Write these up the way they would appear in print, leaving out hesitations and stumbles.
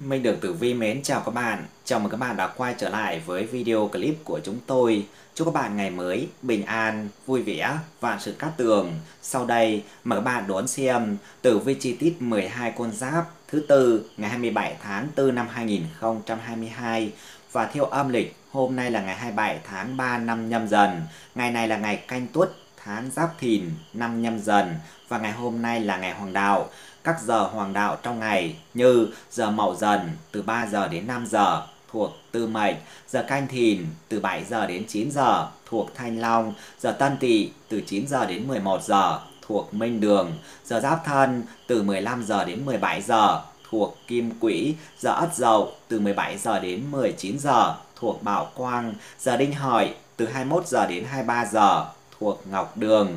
Minh được Tử Vi mến chào các bạn. Chào mừng các bạn đã quay trở lại với video clip của chúng tôi. Chúc các bạn ngày mới bình an, vui vẻ, vạn sự cát tường. Sau đây mời các bạn đón xem Tử Vi chi tiết 12 con giáp thứ tư ngày 27 tháng 4 năm 2022 và theo âm lịch hôm nay là ngày 27 tháng 3 năm Nhâm Dần. Ngày này là ngày Canh Tuất, tháng Giáp Thìn, năm Nhâm Dần và ngày hôm nay là ngày Hoàng đạo. Các giờ hoàng đạo trong ngày như giờ Mậu Dần từ 3 giờ đến 5 giờ thuộc Tư Mệnh, giờ Canh Thìn từ 7 giờ đến 9 giờ thuộc Thanh Long, giờ Tân Tỵ từ 9 giờ đến 11 giờ thuộc Minh Đường, giờ Giáp Thân từ 15 giờ đến 17 giờ thuộc Kim Quỹ, giờ Ất Dậu từ 17 giờ đến 19 giờ thuộc Bảo Quang, giờ Đinh Hợi từ 21 giờ đến 23 giờ thuộc Ngọc Đường.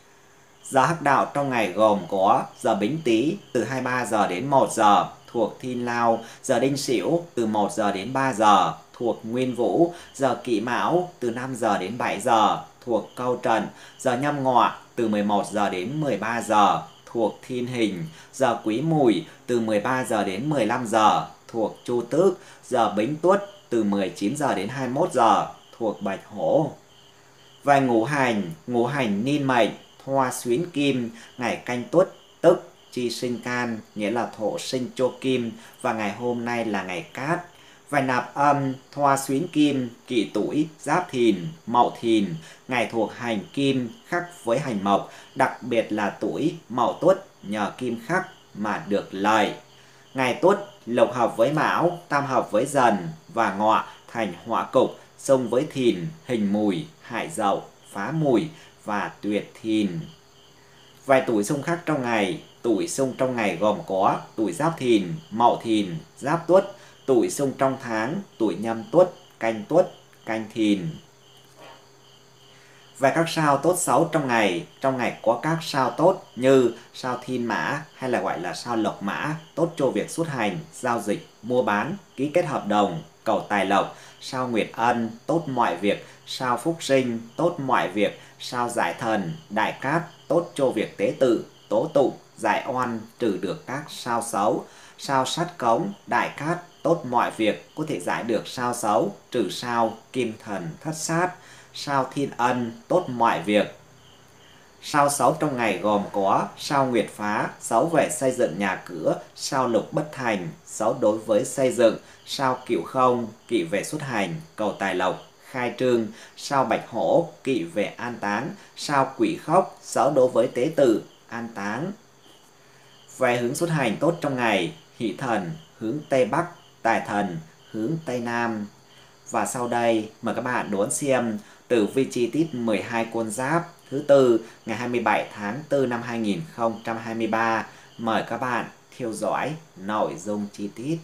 Giờ hắc đạo trong ngày gồm có giờ Bính Tý từ 23 giờ đến 1 giờ thuộc Thiên Lao, giờ Đinh Sửu từ 1 giờ đến 3 giờ thuộc Nguyên Vũ, giờ Kỷ Mão từ 5 giờ đến 7 giờ thuộc Câu Trận, giờ Nhâm Ngọ từ 11 giờ đến 13 giờ thuộc Thiên Hình, giờ Quý Mùi từ 13 giờ đến 15 giờ thuộc Chu Tước, giờ Bính Tuất từ 19 giờ đến 21 giờ thuộc Bạch Hổ. Về ngũ hành niên mệnh Hoa Xuyến Kim, ngày Canh Tuất tức chi sinh can, nghĩa là thổ sinh cho kim, và ngày hôm nay là ngày Cát. Về nạp âm Hoa Xuyến Kim, Kỷ Tuổi, Giáp Thìn, Mậu Thìn, ngày thuộc hành Kim khắc với hành Mộc, đặc biệt là tuổi Mậu Tuất nhờ kim khắc mà được lợi. Ngày Tuất lộc hợp với Mão, tam hợp với Dần và Ngọ thành hỏa cục, xung với Thìn hình Mùi, hại Dậu, phá Mùi và tuyệt Thìn. Vài tuổi xung khắc trong ngày. Tuổi xung trong ngày gồm có tuổi Giáp Thìn, Mậu Thìn, Giáp Tuất. Tuổi xung trong tháng, tuổi Nhâm Tuất, Canh Thìn. Về các sao tốt xấu trong ngày có các sao tốt như sao Thiên Mã hay là gọi là sao Lộc Mã, tốt cho việc xuất hành, giao dịch, mua bán, ký kết hợp đồng, cầu tài lộc. Sao Nguyệt Ân, tốt mọi việc. Sao Phúc Sinh, tốt mọi việc. Sao Giải Thần, Đại Cát, tốt cho việc tế tự, tố tụng, giải oan, trừ được các sao xấu. Sao Sát Cống, Đại Cát, tốt mọi việc, có thể giải được sao xấu, trừ sao Kim Thần Thất Sát. Sao Thiên Ân, tốt mọi việc. Sao xấu trong ngày gồm có sao Nguyệt Phá, xấu về xây dựng nhà cửa. Sao Lục Bất Thành, xấu đối với xây dựng. Sao Cửu Không, kỵ về xuất hành, cầu tài lộc, khai trương. Sao Bạch Hổ, kỵ về an táng. Sao Quỷ Khốc, xấu đối với tế tự, an táng. Về hướng xuất hành tốt trong ngày, Hỷ Thần hướng Tây Bắc, Tài Thần hướng Tây Nam. Và sau đây mời các bạn đón xem tử vi chi tiết 12 con giáp thứ tư ngày 27 tháng 4 năm 2023. Mời các bạn theo dõi nội dung chi tiết.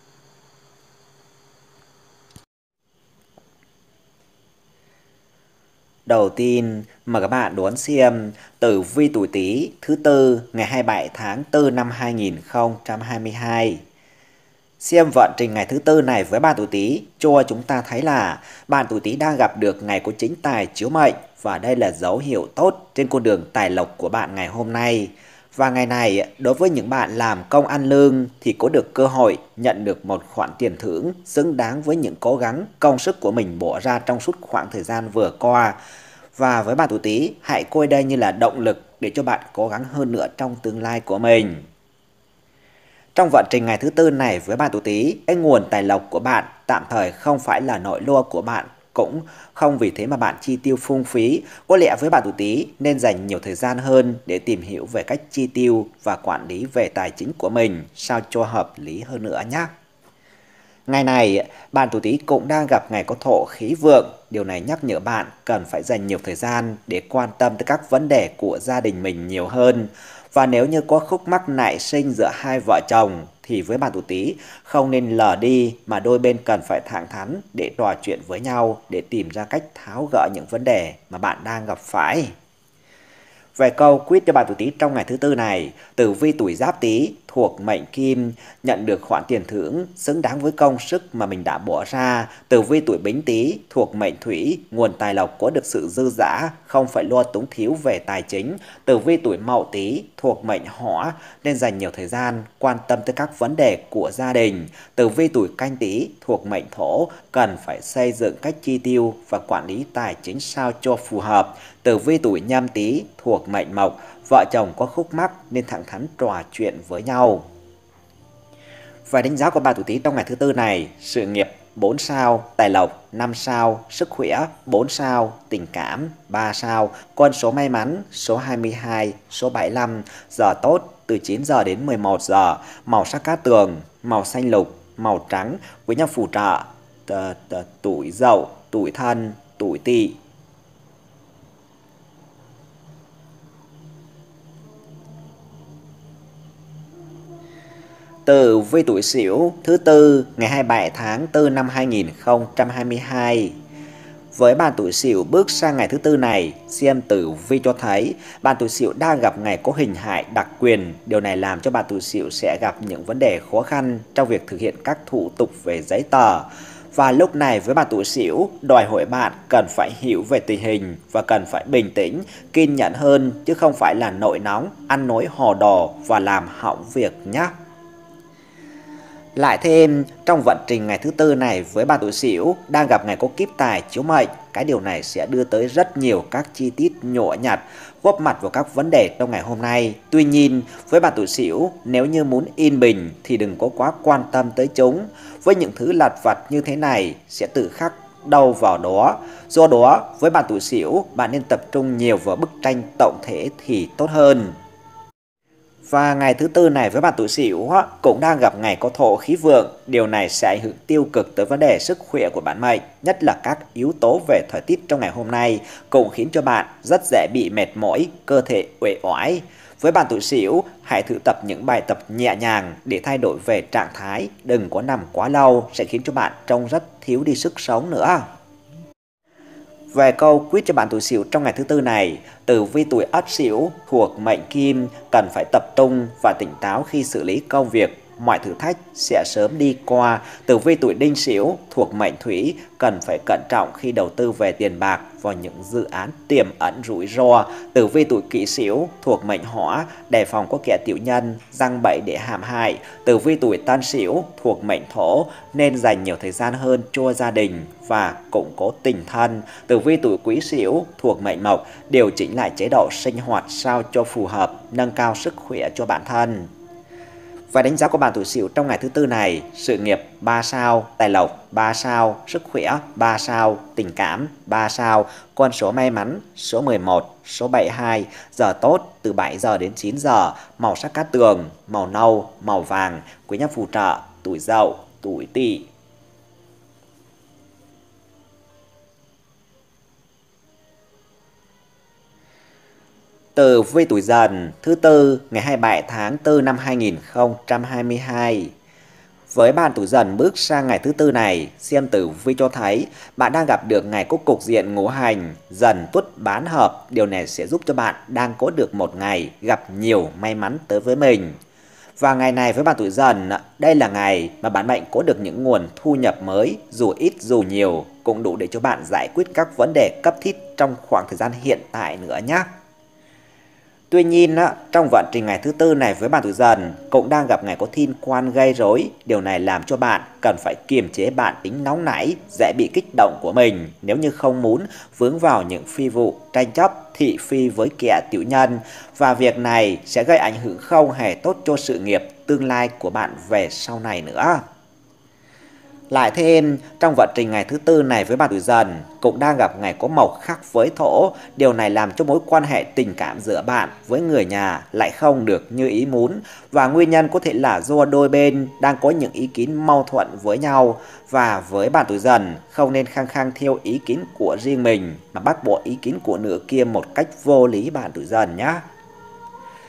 Đầu tiên, mời các bạn đón xem tử vi tuổi Tý thứ tư ngày 27 tháng 4 năm 2022. Xem vận trình ngày thứ tư này với bạn tuổi Tý cho chúng ta thấy là bạn tuổi Tý đang gặp được ngày có chính tài chiếu mệnh, và đây là dấu hiệu tốt trên con đường tài lộc của bạn ngày hôm nay. Và ngày này đối với những bạn làm công ăn lương thì có được cơ hội nhận được một khoản tiền thưởng xứng đáng với những cố gắng công sức của mình bỏ ra trong suốt khoảng thời gian vừa qua. Và với bạn tuổi Tý, hãy coi đây như là động lực để cho bạn cố gắng hơn nữa trong tương lai của mình. Trong vận trình ngày thứ tư này với bạn tuổi Tý, cái nguồn tài lộc của bạn tạm thời không phải là nỗi lo của bạn, cũng không vì thế mà bạn chi tiêu phung phí. Có lẽ với bạn tuổi Tý nên dành nhiều thời gian hơn để tìm hiểu về cách chi tiêu và quản lý về tài chính của mình sao cho hợp lý hơn nữa nhé. Ngày này, bạn tuổi Tý cũng đang gặp ngày có thổ khí vượng. Điều này nhắc nhở bạn cần phải dành nhiều thời gian để quan tâm tới các vấn đề của gia đình mình nhiều hơn. Và nếu như có khúc mắc nảy sinh giữa hai vợ chồng thì với bạn tuổi Tý không nên lờ đi, mà đôi bên cần phải thẳng thắn để trò chuyện với nhau để tìm ra cách tháo gỡ những vấn đề mà bạn đang gặp phải. Về câu quyết cho bạn tuổi Tý trong ngày thứ tư này, tử vi tuổi Giáp Tý thuộc mệnh Kim nhận được khoản tiền thưởng xứng đáng với công sức mà mình đã bỏ ra. Tử vi tuổi Bính Tý thuộc mệnh Thủy, nguồn tài lộc có được sự dư dả, không phải lo túng thiếu về tài chính. Tử vi tuổi Mậu Tý thuộc mệnh Hỏa nên dành nhiều thời gian quan tâm tới các vấn đề của gia đình. Tử vi tuổi Canh Tý thuộc mệnh Thổ cần phải xây dựng cách chi tiêu và quản lý tài chính sao cho phù hợp. Tử vi tuổi Nhâm Tý thuộc mệnh Mộc, vợ chồng có khúc mắc nên thẳng thắn trò chuyện với nhau. Và đánh giá của bạn tuổi Tý trong ngày thứ tư này: sự nghiệp 4 sao, tài lộc 5 sao, sức khỏe 4 sao, tình cảm 3 sao, con số may mắn số 22, số 75, giờ tốt từ 9 giờ đến 11 giờ, màu sắc cát tường, màu xanh lục, màu trắng, với nhau phù trợ tuổi Dậu, tuổi Thân, tuổi Tỵ. Tử vi tuổi Sửu thứ tư ngày 27 tháng 4 năm 2022. Với bạn tuổi Sửu bước sang ngày thứ tư này, xem tử vi cho thấy bạn tuổi Sửu đang gặp ngày có hình hại đặc quyền. Điều này làm cho bạn tuổi Sửu sẽ gặp những vấn đề khó khăn trong việc thực hiện các thủ tục về giấy tờ. Và lúc này với bạn tuổi Sửu, đòi hỏi bạn cần phải hiểu về tình hình và cần phải bình tĩnh, kiên nhẫn hơn chứ không phải là nổi nóng, ăn nói hò đò và làm hỏng việc nhé. Lại thêm, trong vận trình ngày thứ tư này với bạn tuổi Sửu đang gặp ngày có kiếp tài chiếu mệnh, cái điều này sẽ đưa tới rất nhiều các chi tiết nhỏ nhặt góp mặt vào các vấn đề trong ngày hôm nay. Tuy nhiên, với bạn tuổi Sửu, nếu như muốn yên bình thì đừng có quá quan tâm tới chúng. Với những thứ lặt vặt như thế này sẽ tự khắc đâu vào đó. Do đó, với bạn tuổi Sửu, bạn nên tập trung nhiều vào bức tranh tổng thể thì tốt hơn. Và ngày thứ tư này với bạn tuổi Sửu cũng đang gặp ngày có thổ khí vượng. Điều này sẽ ảnh hưởng tiêu cực tới vấn đề sức khỏe của bản mệnh, nhất là các yếu tố về thời tiết trong ngày hôm nay cũng khiến cho bạn rất dễ bị mệt mỏi, cơ thể uể oải. Với bạn tuổi Sửu, hãy thử tập những bài tập nhẹ nhàng để thay đổi về trạng thái, đừng có nằm quá lâu sẽ khiến cho bạn trông rất thiếu đi sức sống nữa. Về câu quyết cho bạn tuổi Sửu trong ngày thứ tư này, tử vi tuổi Ất Sửu thuộc mệnh Kim cần phải tập trung và tỉnh táo khi xử lý công việc, mọi thử thách sẽ sớm đi qua. Tử vi tuổi Đinh Sửu thuộc mệnh Thủy cần phải cẩn trọng khi đầu tư về tiền bạc vào những dự án tiềm ẩn rủi ro. Tử vi tuổi Kỷ Sửu thuộc mệnh Hỏa đề phòng có kẻ tiểu nhân giăng bẫy để hãm hại. Tử vi tuổi Tân Sửu thuộc mệnh Thổ nên dành nhiều thời gian hơn cho gia đình và củng cố tình thân. Tử vi tuổi Quý Sửu thuộc mệnh Mộc điều chỉnh lại chế độ sinh hoạt sao cho phù hợp, nâng cao sức khỏe cho bản thân. Và đánh giá của bạn tuổi Sửu trong ngày thứ tư này: sự nghiệp 3 sao, tài lộc 3 sao, sức khỏe 3 sao, tình cảm 3 sao, con số may mắn số 11, số 72, giờ tốt từ 7 giờ đến 9 giờ, màu sắc cát tường, màu nâu, màu vàng, quý nhân phù trợ tuổi Dậu, tuổi Tỵ. Tử vi tuổi Dần thứ tư ngày 27 tháng 4 năm 2022. Với bạn tuổi Dần bước sang ngày thứ tư này, xem tử vi cho thấy bạn đang gặp được ngày có cục diện ngũ hành Dần Tuất bán hợp. Điều này sẽ giúp cho bạn đang có được một ngày gặp nhiều may mắn tới với mình. Và ngày này với bạn tuổi Dần, đây là ngày mà bạn mệnh có được những nguồn thu nhập mới, dù ít dù nhiều cũng đủ để cho bạn giải quyết các vấn đề cấp thiết trong khoảng thời gian hiện tại nữa nhé. Tuy nhiên, trong vận trình ngày thứ tư này với bạn tuổi Dần cũng đang gặp ngày có thiên quan gây rối. Điều này làm cho bạn cần phải kiềm chế bản tính nóng nảy, dễ bị kích động của mình nếu như không muốn vướng vào những phi vụ, tranh chấp, thị phi với kẻ tiểu nhân. Và việc này sẽ gây ảnh hưởng không hề tốt cho sự nghiệp tương lai của bạn về sau này nữa. Lại thêm, trong vận trình ngày thứ tư này với bạn tuổi Dần cũng đang gặp ngày có mộc khắc với Thổ. Điều này làm cho mối quan hệ tình cảm giữa bạn với người nhà lại không được như ý muốn. Và nguyên nhân có thể là do đôi bên đang có những ý kiến mâu thuẫn với nhau. Và với bạn tuổi Dần, không nên khăng khăng theo ý kiến của riêng mình mà bác bỏ ý kiến của nửa kia một cách vô lý bạn tuổi Dần nhé.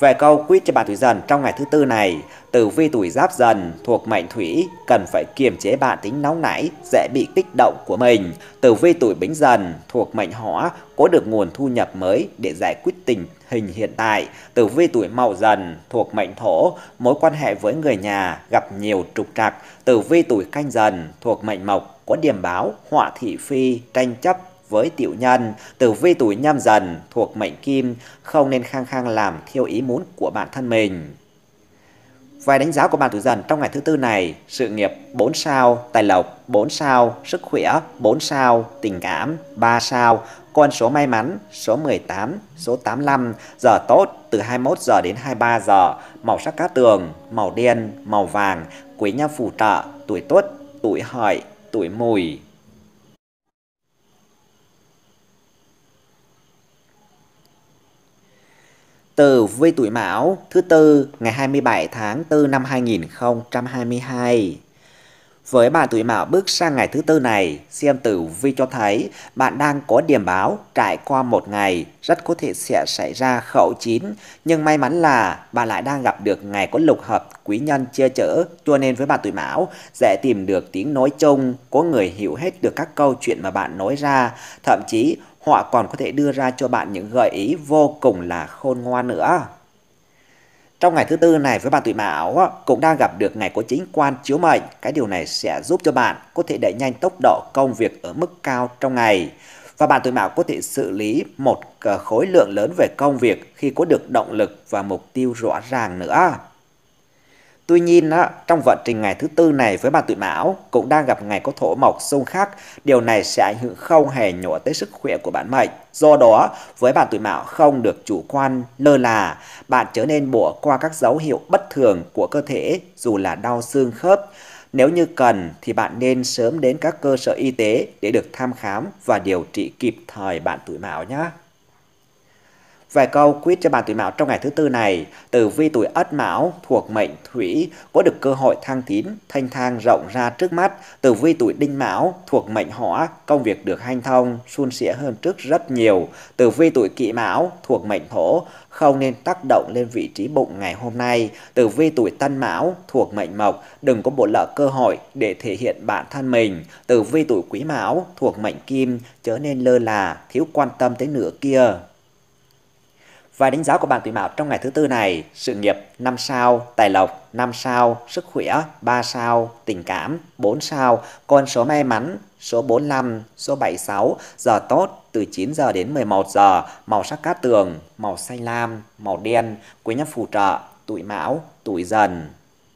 Về câu quyết cho bạn tuổi Dần trong ngày thứ tư này, tử vi tuổi Giáp Dần thuộc mệnh Thủy cần phải kiềm chế bản tính nóng nảy, dễ bị kích động của mình. Tử vi tuổi Bính Dần thuộc mệnh Hỏa có được nguồn thu nhập mới để giải quyết tình hình hiện tại. Tử vi tuổi Mậu Dần thuộc mệnh Thổ, mối quan hệ với người nhà gặp nhiều trục trặc. Tử vi tuổi Canh Dần thuộc mệnh Mộc có điểm báo họa thị phi, tranh chấp với tiểu nhân. Tử vi tuổi Nhâm Dần thuộc mệnh Kim, không nên khăng khăng làm theo ý muốn của bản thân mình. Vài đánh giá của bạn tuổi Dần trong ngày thứ tư này: sự nghiệp 4 sao, tài lộc 4 sao, sức khỏe 4 sao, tình cảm 3 sao, con số may mắn số 18, số 85, giờ tốt từ 21 giờ đến 23 giờ, màu sắc cát tường, màu đen, màu vàng, quý nhân phù trợ, tuổi Tuất, tuổi Hợi, tuổi Mùi. Tử vi tuổi Mão thứ tư ngày 27 tháng 4 năm 2022. Với bạn tuổi Mão bước sang ngày thứ tư này, xem tử vi cho thấy bạn đang có điểm báo trải qua một ngày rất có thể sẽ xảy ra khẩu chín, nhưng may mắn là bạn lại đang gặp được ngày có lục hợp quý nhân che chở, cho nên với bạn tuổi Mão dễ tìm được tiếng nói chung, có người hiểu hết được các câu chuyện mà bạn nói ra, thậm chí họ còn có thể đưa ra cho bạn những gợi ý vô cùng là khôn ngoan nữa. Trong ngày thứ tư này với bạn tuổi Mão cũng đang gặp được ngày có chính quan chiếu mệnh. Cái điều này sẽ giúp cho bạn có thể đẩy nhanh tốc độ công việc ở mức cao trong ngày. Và bạn tuổi Mão có thể xử lý một khối lượng lớn về công việc khi có được động lực và mục tiêu rõ ràng nữa. Tuy nhiên, trong vận trình ngày thứ tư này với bạn tuổi Mão cũng đang gặp ngày có thổ mộc xung khắc. Điều này sẽ ảnh hưởng không hề nhỏ tới sức khỏe của bạn mệnh. Do đó, với bạn tuổi Mão không được chủ quan, lơ là. Bạn trở nên bỏ qua các dấu hiệu bất thường của cơ thể dù là đau xương khớp. Nếu như cần thì bạn nên sớm đến các cơ sở y tế để được thăm khám và điều trị kịp thời bạn tuổi Mão nhé. Vài câu quyết cho bạn tuổi Mão trong ngày thứ tư này: tử vi tuổi Ất Mão thuộc mệnh Thủy có được cơ hội thăng tiến, thanh thang rộng ra trước mắt. Tử vi tuổi Đinh Mão thuộc mệnh Hỏa, công việc được hanh thông, suôn sẻ hơn trước rất nhiều. Tử vi tuổi Kỷ Mão thuộc mệnh Thổ, không nên tác động lên vị trí bụng ngày hôm nay. Tử vi tuổi Tân Mão thuộc mệnh Mộc, đừng có bỏ lỡ cơ hội để thể hiện bản thân mình. Tử vi tuổi Quý Mão thuộc mệnh Kim, chớ nên lơ là, thiếu quan tâm tới nửa kia. Vài đánh giá của bạn tuổi Mão trong ngày thứ tư này: sự nghiệp 5 sao, tài lộc 5 sao, sức khỏe 3 sao, tình cảm 4 sao, con số may mắn số 45, số 76, giờ tốt từ 9 giờ đến 11 giờ, màu sắc cát tường, màu xanh lam, màu đen, quý nhân phù trợ, tuổi Mão, tuổi Dần.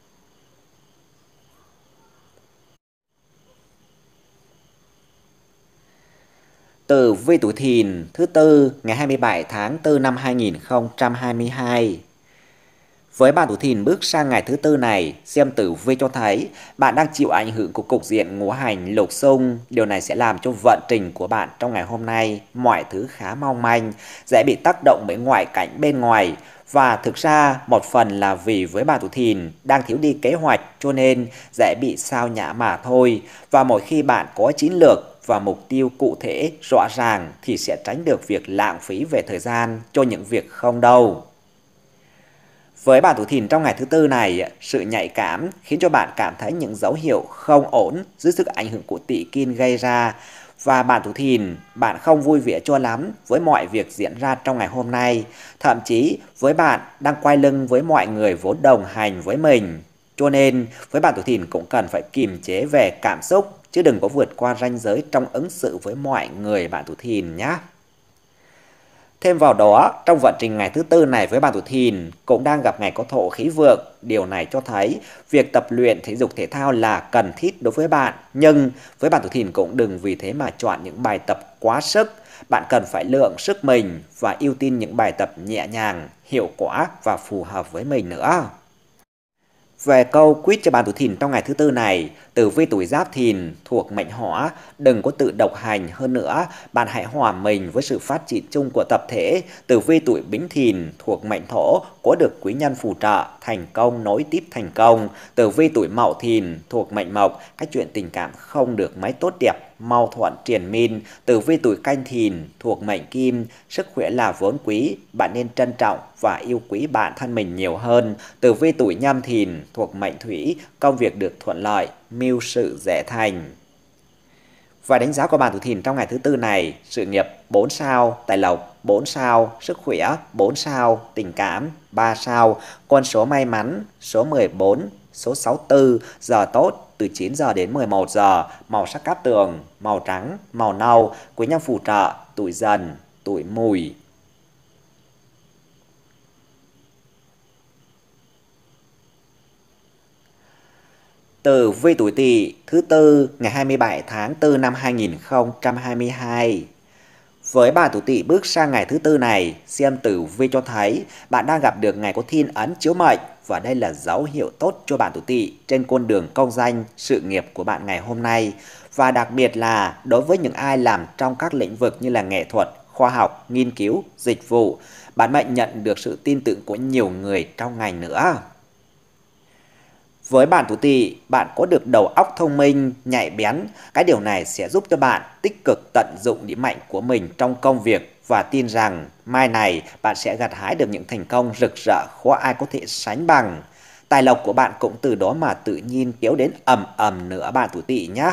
Tử vi tuổi Thìn thứ tư ngày 27 tháng 4 năm 2022. Với bạn tuổi Thìn bước sang ngày thứ tư này, xem tử vi cho thấy bạn đang chịu ảnh hưởng của cục diện ngũ hành lục xung. Điều này sẽ làm cho vận trình của bạn trong ngày hôm nay mọi thứ khá mong manh, dễ bị tác động bởi ngoại cảnh bên ngoài. Và thực ra một phần là vì với bạn tuổi Thìn đang thiếu đi kế hoạch cho nên dễ bị sao nhãng mà thôi. Và mỗi khi bạn có chiến lược và mục tiêu cụ thể rõ ràng thì sẽ tránh được việc lãng phí về thời gian cho những việc không đâu. Với bạn tuổi Thìn trong ngày thứ tư này, sự nhạy cảm khiến cho bạn cảm thấy những dấu hiệu không ổn dưới sức ảnh hưởng của Tỵ Kim gây ra. Và bạn tuổi Thìn, bạn không vui vẻ cho lắm với mọi việc diễn ra trong ngày hôm nay. Thậm chí với bạn đang quay lưng với mọi người vốn đồng hành với mình. Cho nên với bạn tuổi Thìn cũng cần phải kiềm chế về cảm xúc, chứ đừng có vượt qua ranh giới trong ứng xử với mọi người bạn tuổi Thìn nhé. Thêm vào đó, trong vận trình ngày thứ tư này với bạn tuổi Thìn cũng đang gặp ngày có thổ khí vượng. Điều này cho thấy việc tập luyện thể dục thể thao là cần thiết đối với bạn. Nhưng với bạn tuổi Thìn cũng đừng vì thế mà chọn những bài tập quá sức. Bạn cần phải lượng sức mình và ưu tiên những bài tập nhẹ nhàng, hiệu quả và phù hợp với mình nữa. Về câu quyết cho bạn tuổi Thìn trong ngày thứ tư này, tử vi tuổi Giáp Thìn thuộc mệnh Hỏa, đừng có tự độc hành hơn nữa, bạn hãy hòa mình với sự phát triển chung của tập thể. Tử vi tuổi Bính Thìn thuộc mệnh Thổ, có được quý nhân phù trợ, thành công nối tiếp thành công. Tử vi tuổi Mậu Thìn thuộc mệnh Mộc, các chuyện tình cảm không được mấy tốt đẹp mâu thuẫn triền miên. Tử vi tuổi Canh Thìn thuộc mệnh Kim, sức khỏe là vốn quý, bạn nên trân trọng và yêu quý bản thân mình nhiều hơn. Tử vi tuổi Nhâm Thìn thuộc mệnh Thủy, công việc được thuận lợi, mưu sự dễ thành. Và đánh giá của bạn tuổi Thìn trong ngày thứ tư này: sự nghiệp 4 sao, tài lộc 4 sao, sức khỏe 4 sao, tình cảm 3 sao, con số may mắn số 14, số 64, giờ tốt từ 9 giờ đến 11 giờ, màu sắc cát tường, màu trắng, màu nâu, quý nhân phù trợ, tuổi Dần, tuổi Mùi. Tử vi tuổi Tỵ thứ tư ngày 27 tháng 4 năm 2022. Với bạn tuổi Tỵ bước sang ngày thứ tư này, xem tử vi cho thấy bạn đang gặp được ngày có thiên ấn chiếu mệnh và đây là dấu hiệu tốt cho bạn tuổi Tỵ trên con đường công danh, sự nghiệp của bạn ngày hôm nay. Và đặc biệt là đối với những ai làm trong các lĩnh vực như là nghệ thuật, khoa học, nghiên cứu, dịch vụ, bản mệnh nhận được sự tin tưởng của nhiều người trong ngành nữa. Với bạn tuổi Tỵ, bạn có được đầu óc thông minh, nhạy bén. Cái điều này sẽ giúp cho bạn tích cực tận dụng điểm mạnh của mình trong công việc và tin rằng mai này bạn sẽ gặt hái được những thành công rực rỡ khó ai có thể sánh bằng. Tài lộc của bạn cũng từ đó mà tự nhiên kéo đến ầm ầm nữa bạn tuổi Tỵ nhé.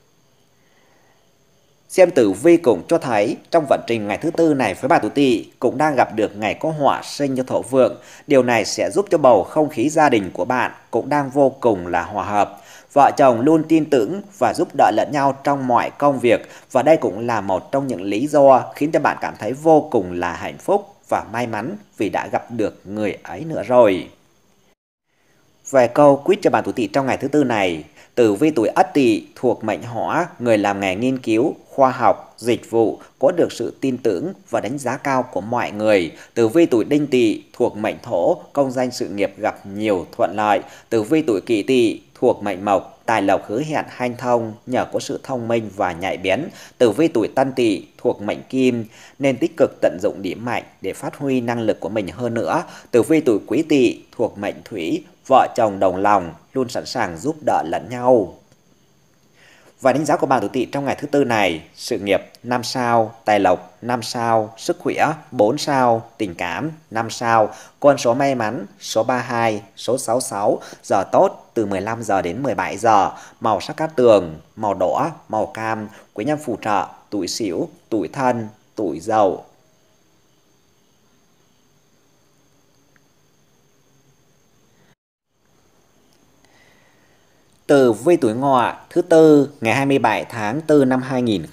Xem tử vi cũng cho thấy trong vận trình ngày thứ tư này với bạn tuổi Tỵ cũng đang gặp được ngày có họa sinh cho Thổ Vượng. Điều này sẽ giúp cho bầu không khí gia đình của bạn cũng đang vô cùng là hòa hợp. Vợ chồng luôn tin tưởng và giúp đỡ lẫn nhau trong mọi công việc và đây cũng là một trong những lý do khiến cho bạn cảm thấy vô cùng là hạnh phúc và may mắn vì đã gặp được người ấy nữa rồi. Về câu quyết cho bạn tuổi Tỵ trong ngày thứ tư này: tử vi tuổi Ất Tỵ thuộc mệnh Hỏa, người làm nghề nghiên cứu, khoa học, dịch vụ có được sự tin tưởng và đánh giá cao của mọi người. Tử vi tuổi Đinh Tỵ thuộc mệnh Thổ, công danh sự nghiệp gặp nhiều thuận lợi. Tử vi tuổi Kỷ Tỵ thuộc mệnh Mộc, tài lộc hứa hẹn hanh thông nhờ có sự thông minh và nhạy bén. Tử vi tuổi Tân Tỵ thuộc mệnh Kim, nên tích cực tận dụng điểm mạnh để phát huy năng lực của mình hơn nữa. Tử vi tuổi Quý Tỵ thuộc mệnh Thủy, vợ chồng đồng lòng, luôn sẵn sàng giúp đỡ lẫn nhau. Và đánh giá của bạn tuổi Tỵ trong ngày thứ tư này: sự nghiệp 5 sao, tài lộc 5 sao, sức khỏe 4 sao, tình cảm 5 sao, con số may mắn số 32, số 66, giờ tốt từ 15 giờ đến 17 giờ, màu sắc cát tường, màu đỏ, màu cam, quý nhân phù trợ, tuổi Sửu, tuổi Thân, tuổi Dậu. Tử vi tuổi Ngọ thứ tư ngày 27 tháng 4 năm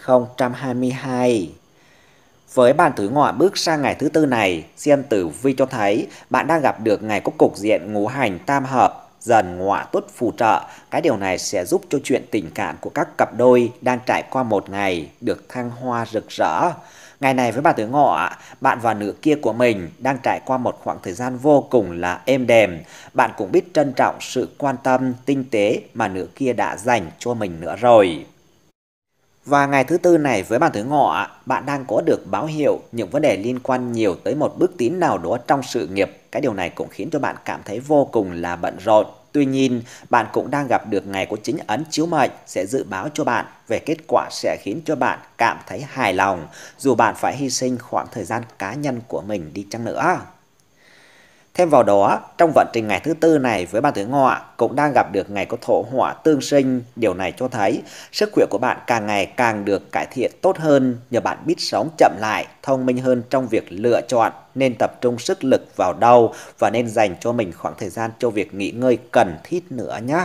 2022. Với bạn tuổi Ngọ bước sang ngày thứ tư này, xem tử vi cho thấy bạn đang gặp được ngày có cục diện ngũ hành tam hợp, Dần Ngọ Tuất phù trợ. Cái điều này sẽ giúp cho chuyện tình cảm của các cặp đôi đang trải qua một ngày được thăng hoa rực rỡ. Ngày này với bạn tuổi Ngọ, bạn và nửa kia của mình đang trải qua một khoảng thời gian vô cùng là êm đềm. Bạn cũng biết trân trọng sự quan tâm, tinh tế mà nửa kia đã dành cho mình nữa rồi. Và ngày thứ tư này với bạn tuổi Ngọ, bạn đang có được báo hiệu những vấn đề liên quan nhiều tới một bước tiến nào đó trong sự nghiệp. Cái điều này cũng khiến cho bạn cảm thấy vô cùng là bận rộn. Tuy nhiên, bạn cũng đang gặp được ngày có chính ấn chiếu mệnh sẽ dự báo cho bạn về kết quả sẽ khiến cho bạn cảm thấy hài lòng, dù bạn phải hy sinh khoảng thời gian cá nhân của mình đi chăng nữa. Thêm vào đó, trong vận trình ngày thứ tư này với bạn tuổi Ngọ cũng đang gặp được ngày có Thổ Hỏa tương sinh. Điều này cho thấy sức khỏe của bạn càng ngày càng được cải thiện tốt hơn nhờ bạn biết sống chậm lại, thông minh hơn trong việc lựa chọn nên tập trung sức lực vào đâu và nên dành cho mình khoảng thời gian cho việc nghỉ ngơi cần thiết nữa nhé.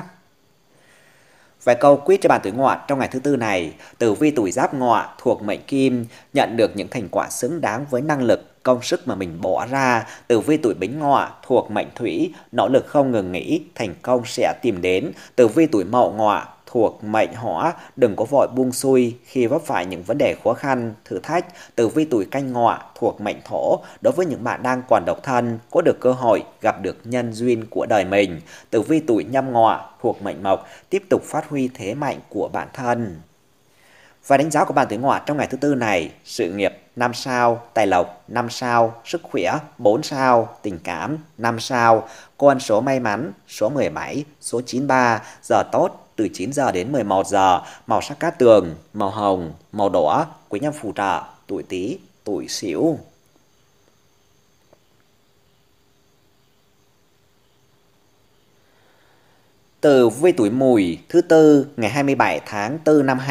Vài câu quyết cho bạn tuổi Ngọ trong ngày thứ tư này: tử vi tuổi Giáp Ngọ thuộc mệnh Kim, nhận được những thành quả xứng đáng với năng lực, công sức mà mình bỏ ra. Tử vi tuổi Bính Ngọ thuộc mệnh Thủy, nỗ lực không ngừng nghỉ, thành công sẽ tìm đến. Tử vi tuổi Mậu Ngọ thuộc mệnh Hỏa, đừng có vội buông xuôi khi vấp phải những vấn đề khó khăn, thử thách. Tử vi tuổi Canh Ngọ thuộc mệnh Thổ, đối với những bạn đang còn độc thân, có được cơ hội gặp được nhân duyên của đời mình. Tử vi tuổi Nhâm Ngọ thuộc mệnh Mộc, tiếp tục phát huy thế mạnh của bản thân. Và đánh giá của bạn tuổi Ngọ trong ngày thứ tư này: sự nghiệp 5 sao, tài lộc 5 sao, sức khỏe 4 sao, tình cảm 5 sao, con số may mắn số 17, số 93, giờ tốt từ 9 giờ đến 11 giờ, màu sắc cát tường, màu hồng, màu đỏ, quý nhân phù trợ, tuổi Tý, tuổi Sửu. Tử vi tuổi Mùi thứ Tư ngày 27 tháng 4 năm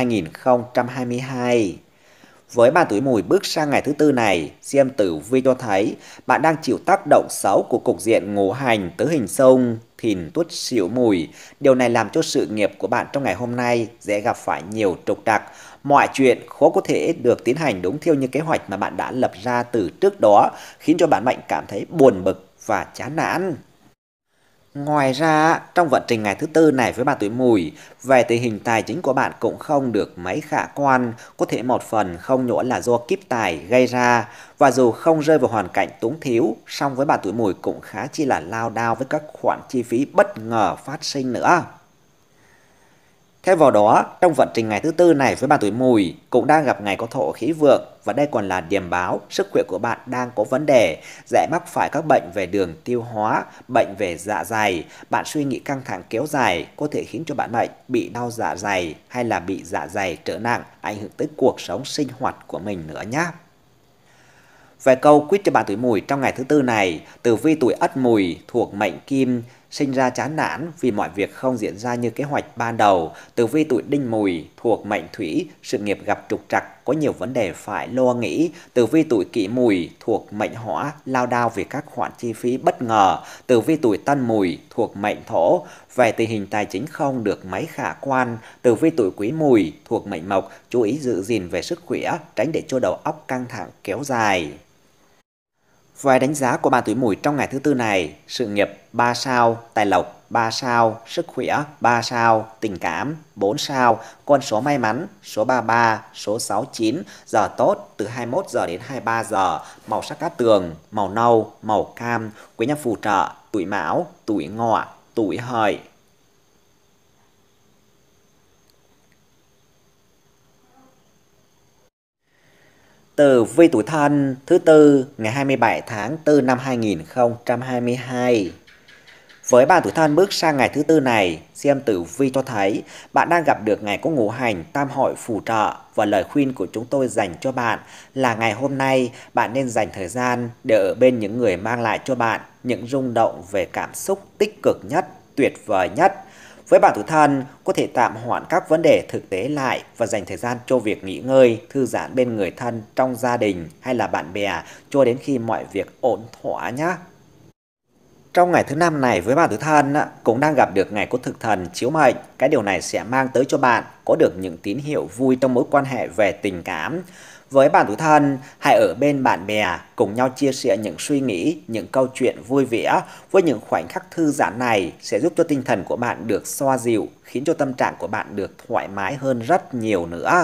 2022. Với bạn tuổi Mùi bước sang ngày thứ Tư này, xem tử vi cho thấy bạn đang chịu tác động xấu của cục diện ngũ hành tứ hình xung, Thìn, Tuất, Sửu, Mùi. Điều này làm cho sự nghiệp của bạn trong ngày hôm nay dễ gặp phải nhiều trục trặc. Mọi chuyện khó có thể được tiến hành đúng theo như kế hoạch mà bạn đã lập ra từ trước đó, khiến cho bản mệnh cảm thấy buồn bực và chán nản. Ngoài ra, trong vận trình ngày thứ Tư này với bạn tuổi Mùi, về tình hình tài chính của bạn cũng không được mấy khả quan, có thể một phần không nhỏ là do kiếp tài gây ra, và dù không rơi vào hoàn cảnh túng thiếu, song với bạn tuổi Mùi cũng khá chi là lao đao với các khoản chi phí bất ngờ phát sinh nữa. Thêm vào đó, trong vận trình ngày thứ Tư này với bạn tuổi Mùi cũng đang gặp ngày có thổ khí vượng, và đây còn là điểm báo sức khỏe của bạn đang có vấn đề, dễ mắc phải các bệnh về đường tiêu hóa, bệnh về dạ dày. Bạn suy nghĩ căng thẳng kéo dài có thể khiến cho bạn mệnh bị đau dạ dày hay là bị dạ dày trở nặng, ảnh hưởng tới cuộc sống sinh hoạt của mình nữa nhé. Về câu quyết cho bạn tuổi Mùi trong ngày thứ Tư này, tử vi tuổi Ất Mùi thuộc mệnh Kim, sinh ra chán nản vì mọi việc không diễn ra như kế hoạch ban đầu. Tử vi tuổi Đinh Mùi thuộc mệnh Thủy, sự nghiệp gặp trục trặc, có nhiều vấn đề phải lo nghĩ. Tử vi tuổi Kỷ Mùi thuộc mệnh Hỏa, lao đao vì các khoản chi phí bất ngờ. Tử vi tuổi Tân Mùi thuộc mệnh Thổ, về tình hình tài chính không được mấy khả quan. Tử vi tuổi Quý Mùi thuộc mệnh Mộc, chú ý giữ gìn về sức khỏe, tránh để cho đầu óc căng thẳng kéo dài. Vài đánh giá của bạn tuổi Mùi trong ngày thứ Tư này: sự nghiệp 3 sao, tài lộc 3 sao, sức khỏe 3 sao, tình cảm 4 sao, con số may mắn số 33, số 69, giờ tốt từ 21 giờ đến 23 giờ, màu sắc cát tường, màu nâu, màu cam, quý nhân phù trợ, tuổi Mão, tuổi Ngọ, tuổi Hợi. Tử vi tuổi Thân thứ Tư ngày 27 tháng 4 năm 2022. Với bạn tuổi Thân bước sang ngày thứ Tư này, xem tử vi cho thấy bạn đang gặp được ngày có ngũ hành tam hội phù trợ, và lời khuyên của chúng tôi dành cho bạn là ngày hôm nay bạn nên dành thời gian để ở bên những người mang lại cho bạn những rung động về cảm xúc tích cực nhất, tuyệt vời nhất. Với bạn tuổi Thân, có thể tạm hoãn các vấn đề thực tế lại và dành thời gian cho việc nghỉ ngơi, thư giãn bên người thân trong gia đình hay là bạn bè cho đến khi mọi việc ổn thỏa nhé. Trong ngày thứ Năm này với bạn tuổi Thân cũng đang gặp được ngày có thực thần chiếu mệnh. Cái điều này sẽ mang tới cho bạn có được những tín hiệu vui trong mối quan hệ về tình cảm. Với bạn tuổi Thân, hãy ở bên bạn bè cùng nhau chia sẻ những suy nghĩ, những câu chuyện vui vẻ. Với những khoảnh khắc thư giãn này sẽ giúp cho tinh thần của bạn được xoa dịu, khiến cho tâm trạng của bạn được thoải mái hơn rất nhiều nữa.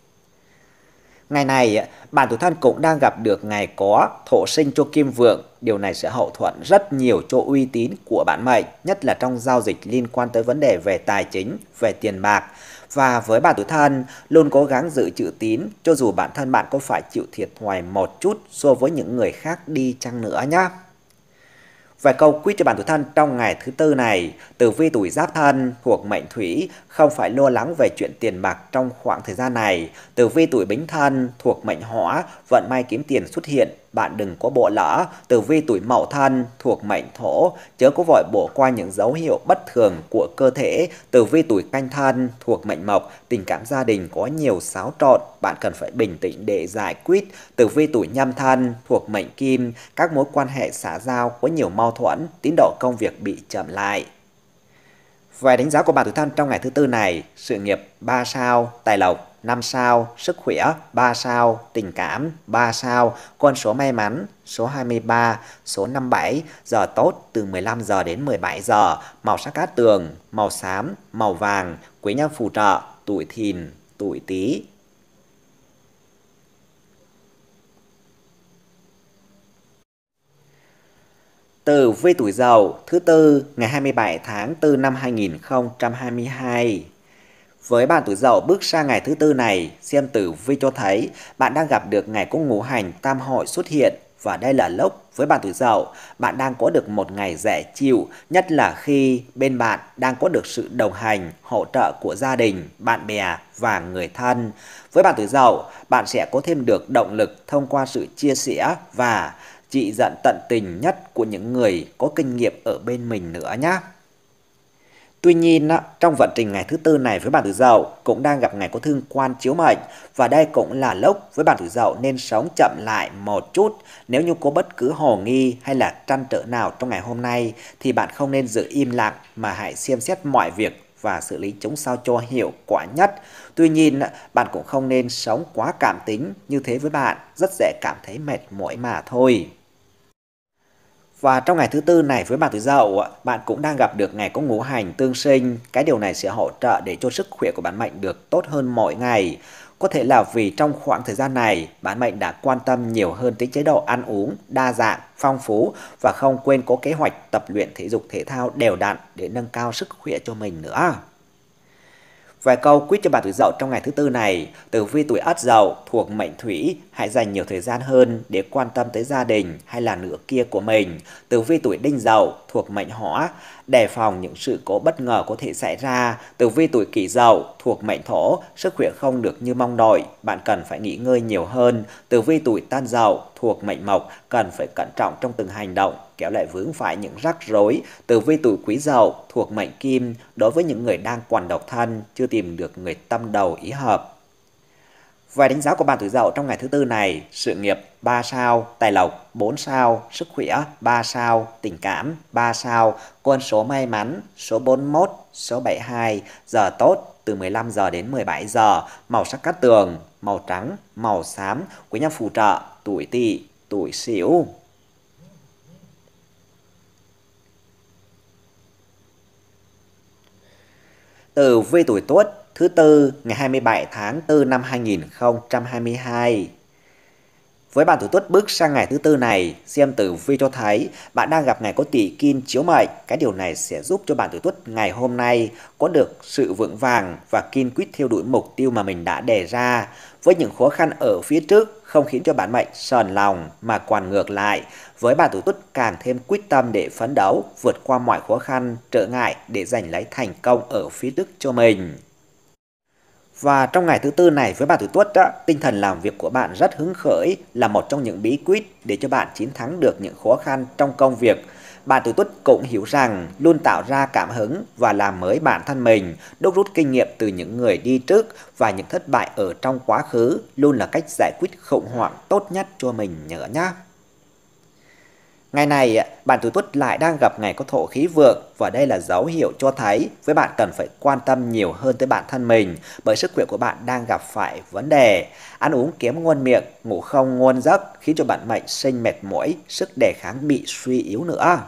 Ngày này, bạn tuổi Thân cũng đang gặp được ngày có thổ sinh cho kim vượng. Điều này sẽ hậu thuẫn rất nhiều cho uy tín của bạn mệnh, nhất là trong giao dịch liên quan tới vấn đề về tài chính, về tiền bạc. Và với bạn tuổi Thân, luôn cố gắng giữ chữ tín, cho dù bản thân bạn có phải chịu thiệt thòi một chút so với những người khác đi chăng nữa nhé. Vài câu quyết cho bạn tuổi Thân trong ngày thứ Tư này: tử vi tuổi Giáp Thân thuộc mệnh Thủy, không phải lo lắng về chuyện tiền bạc trong khoảng thời gian này. Tử vi tuổi Bính Thân thuộc mệnh Hỏa, vận may kiếm tiền xuất hiện, bạn đừng có bỏ lỡ. Tử vi tuổi Mậu Thân thuộc mệnh Thổ, chớ có vội bỏ qua những dấu hiệu bất thường của cơ thể. Tử vi tuổi Canh Thân thuộc mệnh Mộc, tình cảm gia đình có nhiều xáo trộn, bạn cần phải bình tĩnh để giải quyết. Tử vi tuổi Nhâm Thân thuộc mệnh Kim, các mối quan hệ xã giao có nhiều mâu thuẫn, tiến độ công việc bị chậm lại. Vài đánh giá của bạn tuổi Thân trong ngày thứ Tư này: sự nghiệp 3 sao, tài lộc 5 sao, sức khỏe 3 sao, tình cảm 3 sao, con số may mắn số 23, số 57, giờ tốt từ 15 giờ đến 17 giờ, màu sắc cát tường, màu xám, màu vàng, quý nhân phù trợ, tuổi Thìn, tuổi Tý. Tử vi tuổi Dậu thứ Tư ngày 27 tháng 4 năm 2022. Với bạn tuổi Dậu bước sang ngày thứ Tư này, xem tử vi cho thấy bạn đang gặp được ngày có ngũ hành tam hội xuất hiện. và đây là lúc với bạn tuổi Dậu, bạn đang có được một ngày dễ chịu, nhất là khi bên bạn đang có được sự đồng hành, hỗ trợ của gia đình, bạn bè và người thân. Với bạn tuổi Dậu, bạn sẽ có thêm được động lực thông qua sự chia sẻ và chỉ dẫn tận tình nhất của những người có kinh nghiệm ở bên mình nữa nhé. Tuy nhiên, trong vận trình ngày thứ tư này với bạn tuổi Dậu cũng đang gặp ngày có thương quan chiếu mệnh, và đây cũng là lúc với bạn tuổi Dậu nên sống chậm lại một chút. Nếu như có bất cứ hồ nghi hay là trăn trở nào trong ngày hôm nay thì bạn không nên giữ im lặng mà hãy xem xét mọi việc và xử lý chúng sao cho hiệu quả nhất. Tuy nhiên, bạn cũng không nên sống quá cảm tính, như thế với bạn rất dễ cảm thấy mệt mỏi mà thôi. Và trong ngày thứ tư này với bạn tuổi Dậu, bạn cũng đang gặp được ngày có ngũ hành tương sinh. Cái điều này sẽ hỗ trợ để cho sức khỏe của bạn mệnh được tốt hơn mỗi ngày. Có thể là vì trong khoảng thời gian này, bạn mệnh đã quan tâm nhiều hơn tới chế độ ăn uống, đa dạng, phong phú và không quên có kế hoạch tập luyện thể dục thể thao đều đặn để nâng cao sức khỏe cho mình nữa. Vài câu quyết cho bạn tuổi Dậu trong ngày thứ tư này. Tử vi tuổi Ất Dậu thuộc mệnh Thủy, hãy dành nhiều thời gian hơn để quan tâm tới gia đình hay là nửa kia của mình. Tử vi tuổi Đinh Dậu thuộc mệnh Hỏa, đề phòng những sự cố bất ngờ có thể xảy ra. Tử vi tuổi Kỷ Dậu thuộc mệnh Thổ, sức khỏe không được như mong đợi, bạn cần phải nghỉ ngơi nhiều hơn. Tử vi tuổi Tân Dậu thuộc mệnh Mộc, cần phải cẩn trọng trong từng hành động, kéo lại vướng phải những rắc rối. Tử vi tuổi Quý Dậu thuộc mệnh Kim, đối với những người đang còn độc thân, chưa tìm được người tâm đầu ý hợp. Vài đánh giá của bạn tuổi Dậu trong ngày thứ tư này: sự nghiệp 3 sao, tài lộc 4 sao, sức khỏe 3 sao, tình cảm 3 sao, con số may mắn số 41, số 72, giờ tốt từ 15 giờ đến 17 giờ, màu sắc cát tường màu trắng, màu xám, quý nhân phù trợ tuổi Tỵ, tuổi Sửu. Tử vi tuổi Tuất thứ tư ngày 27 tháng 4 năm 2022. Với bạn tuổi Tuất bước sang ngày thứ tư này, xem tử vi cho thấy bạn đang gặp ngày có Tỵ Kim chiếu mệnh. Cái điều này sẽ giúp cho bạn tuổi Tuất ngày hôm nay có được sự vững vàng và kiên quyết theo đuổi mục tiêu mà mình đã đề ra. Với những khó khăn ở phía trước không khiến cho bạn mệnh sờn lòng mà còn ngược lại, với bạn tuổi Tuất càng thêm quyết tâm để phấn đấu, vượt qua mọi khó khăn, trở ngại để giành lấy thành công ở phía trước cho mình. Và trong ngày thứ tư này với bạn tuổi Tuất, tinh thần làm việc của bạn rất hứng khởi là một trong những bí quyết để cho bạn chiến thắng được những khó khăn trong công việc. Bạn tuổi Tuất cũng hiểu rằng luôn tạo ra cảm hứng và làm mới bản thân mình, đúc rút kinh nghiệm từ những người đi trước, và những thất bại ở trong quá khứ luôn là cách giải quyết khủng hoảng tốt nhất cho mình nhớ nhé. Ngày này, bạn tuổi Tuất lại đang gặp ngày có thổ khí vượng, và đây là dấu hiệu cho thấy với bạn cần phải quan tâm nhiều hơn tới bản thân mình, bởi sức khỏe của bạn đang gặp phải vấn đề. Ăn uống kém ngon miệng, ngủ không ngon giấc khiến cho bạn mệnh sinh mệt mỏi, sức đề kháng bị suy yếu nữa.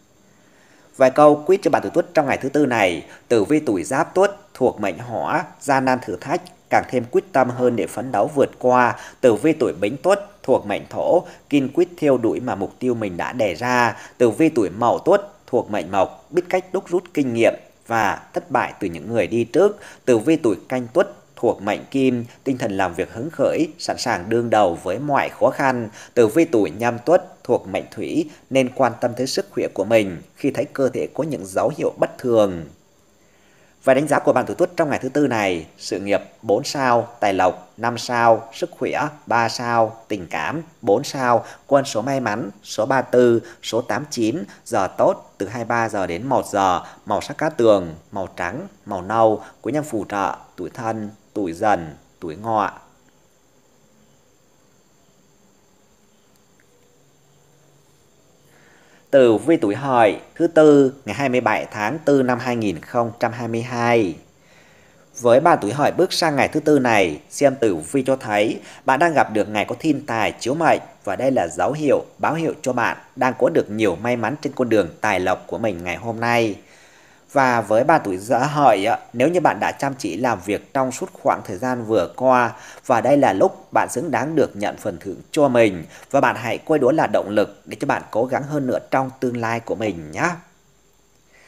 Vài câu quyết cho bạn tuổi Tuất trong ngày thứ tư này: tử vi tuổi Giáp Tuất thuộc mệnh Hỏa, gian nan thử thách, càng thêm quyết tâm hơn để phấn đấu vượt qua. Tử vi tuổi Bính Tuất thuộc mệnh Thổ, kiên quyết theo đuổi mà mục tiêu mình đã đề ra. Tử vi tuổi Mậu Tuất thuộc mệnh Mộc, biết cách đúc rút kinh nghiệm và thất bại từ những người đi trước. Tử vi tuổi Canh Tuất thuộc mệnh Kim, tinh thần làm việc hứng khởi, sẵn sàng đương đầu với mọi khó khăn. Tử vi tuổi Nhâm Tuất thuộc mệnh Thủy, nên quan tâm tới sức khỏe của mình khi thấy cơ thể có những dấu hiệu bất thường. Và đánh giá của bạn tuổi Tuất trong ngày thứ tư này: sự nghiệp 4 sao, tài lộc 5 sao, sức khỏe 3 sao, tình cảm 4 sao, con số may mắn số 34, số 89, giờ tốt từ 23 giờ đến 1 giờ, màu sắc cát tường màu trắng, màu nâu, quý nhân phù trợ tuổi Thân, tuổi Dần, tuổi Ngọ. Tử vi tuổi Hợi thứ tư ngày 27 tháng 4 năm 2022. Với bạn tuổi Hợi bước sang ngày thứ tư này, xem tử vi cho thấy bạn đang gặp được ngày có thiên tài chiếu mệnh, và đây là dấu hiệu báo hiệu cho bạn đang có được nhiều may mắn trên con đường tài lộc của mình ngày hôm nay. Và với bạn tuổi Hợi, nếu như bạn đã chăm chỉ làm việc trong suốt khoảng thời gian vừa qua, và đây là lúc bạn xứng đáng được nhận phần thưởng cho mình, và bạn hãy coi đó là động lực để cho bạn cố gắng hơn nữa trong tương lai của mình nhé.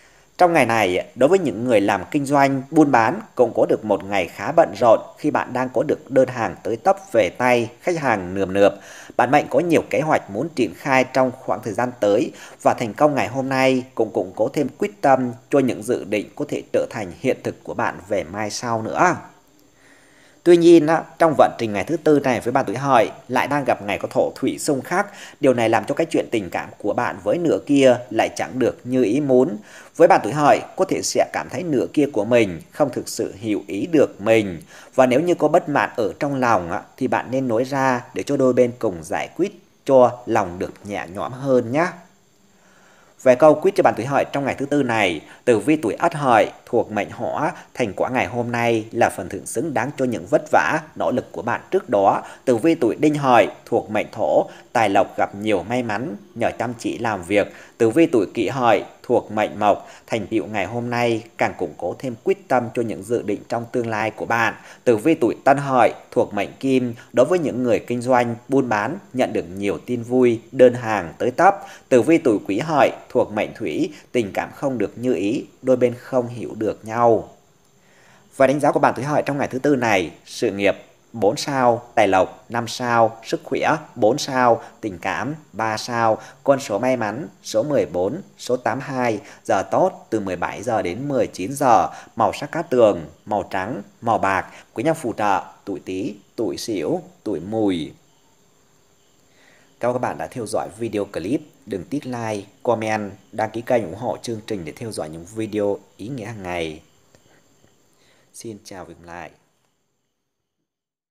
Trong ngày này, đối với những người làm kinh doanh, buôn bán cũng có được một ngày khá bận rộn khi bạn đang có được đơn hàng tới tấp về tay, khách hàng nườm nượp. Bạn mệnh có nhiều kế hoạch muốn triển khai trong khoảng thời gian tới và thành công ngày hôm nay cũng củng cố thêm quyết tâm cho những dự định có thể trở thành hiện thực của bạn về mai sau nữa. Tuy nhiên, trong vận trình ngày thứ tư này với bạn tuổi Hợi lại đang gặp ngày có thổ thủy xung khắc. Điều này làm cho cái chuyện tình cảm của bạn với nửa kia lại chẳng được như ý muốn. Với bạn tuổi Hợi, có thể sẽ cảm thấy nửa kia của mình không thực sự hiểu ý được mình. Và nếu như có bất mãn ở trong lòng thì bạn nên nói ra để cho đôi bên cùng giải quyết cho lòng được nhẹ nhõm hơn nhé. Về câu quyết cho bạn tuổi Hợi trong ngày thứ tư này, tử vi tuổi Ất Hợi thuộc mệnh Hỏa, thành quả ngày hôm nay là phần thưởng xứng đáng cho những vất vả, nỗ lực của bạn trước đó. Tử vi tuổi Đinh Hợi thuộc mệnh Thổ, tài lộc gặp nhiều may mắn nhờ chăm chỉ làm việc. Tử vi tuổi Kỷ Hợi thuộc mệnh Mộc, thành tựu ngày hôm nay càng củng cố thêm quyết tâm cho những dự định trong tương lai của bạn. Tử vi tuổi Tân Hợi thuộc mệnh Kim, đối với những người kinh doanh, buôn bán nhận được nhiều tin vui, đơn hàng tới tấp. Tử vi tuổi Quý Hợi thuộc mệnh Thủy, tình cảm không được như ý, đôi bên không hiểu được nhau. Và đánh giá của bạn tuổi Hợi trong ngày thứ tư này: sự nghiệp 4 sao, tài lộc 5 sao, sức khỏe 4 sao, tình cảm 3 sao, con số may mắn số 14, số 82, giờ tốt từ 17 giờ đến 19 giờ, màu sắc cát tường, màu trắng, màu bạc, quý nhân phù trợ tuổi Tý, tuổi Sửu, tuổi Mùi. Cảm ơn các bạn đã theo dõi video clip. Đừng tiếc like, comment, đăng ký kênh ủng hộ chương trình để theo dõi những video ý nghĩa hàng ngày. Xin chào và hẹn gặp lại.